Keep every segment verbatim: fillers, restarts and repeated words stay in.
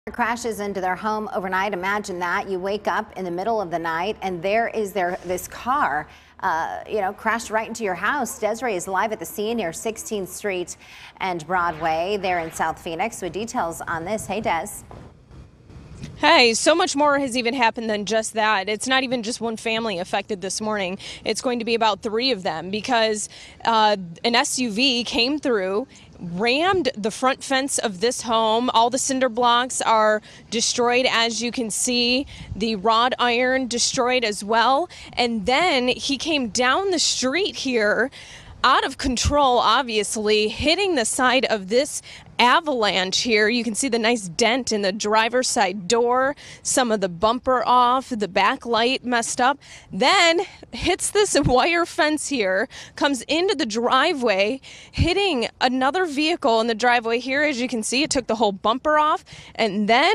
Crashes into their home overnight. Imagine that. You wake up in the middle of the night and there is there this car, uh, you know, crashed right into your house. Desiree is live at the scene near sixteenth street and Broadway there in South Phoenix with details on this. Hey, Des. Hey, so much more has even happened than just that. It's not even just one family affected this morning. It's going to be about three of them because uh, an S U V came through, rammed the front fence of this home. All the cinder blocks are destroyed, as you can see. The wrought iron destroyed as well. And then he came down the street here, out of control, obviously, hitting the side of this avalanche here. You can see the nice dent in the driver's side door, some of the bumper off, the back light messed up, then hits this wire fence here, comes into the driveway, hitting another vehicle in the driveway here. As you can see, it took the whole bumper off and then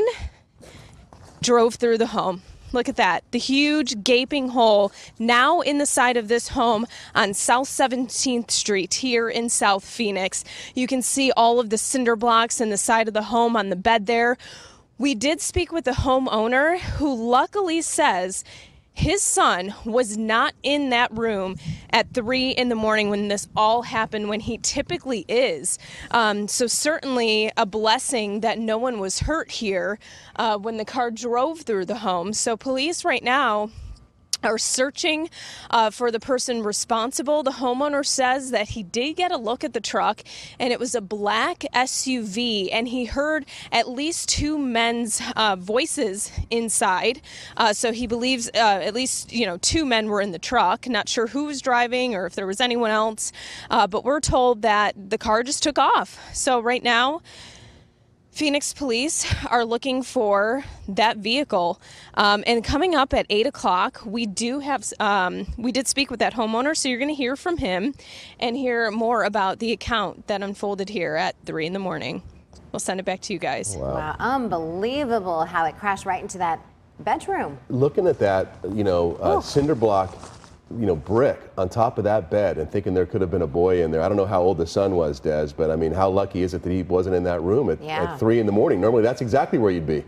drove through the home. Look at that, the huge gaping hole now in the side of this home on South seventeenth street here in South Phoenix. You can see all of the cinder blocks in the side of the home on the bed there. We did speak with the homeowner who luckily says his son was not in that room at three in the morning when this all happened, when he typically is. Um, so certainly a blessing that no one was hurt here uh, when the car drove through the home. So police right now are searching uh, for the person responsible. The homeowner says that he did get a look at the truck and it was a black S U V and he heard at least two men's uh, voices inside. Uh, so he believes uh, at least, you know, two men were in the truck. Not sure who was driving or if there was anyone else, uh, but we're told that the car just took off. So right now, Phoenix police are looking for that vehicle, um, and coming up at eight o'clock, we do have, um, we did speak with that homeowner, so you're going to hear from him and hear more about the account that unfolded here at three in the morning. We'll send it back to you guys. Wow, wow, unbelievable how it crashed right into that bedroom. Looking at that, you know, uh, cinder block, you know, brick on top of that bed and thinking there could have been a boy in there. I don't know how old the son was, Des, but I mean, how lucky is it that he wasn't in that room at, yeah. at three in the morning? Normally that's exactly where you'd be.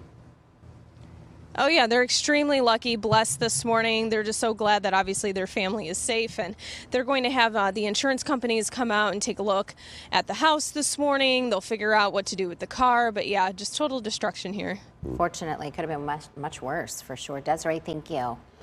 Oh yeah, they're extremely lucky, blessed this morning. They're just so glad that obviously their family is safe, and they're going to have uh, the insurance companies come out and take a look at the house this morning. They'll figure out what to do with the car, but yeah, just total destruction here. Fortunately, it could have been much, much worse for sure. Desiree, thank you.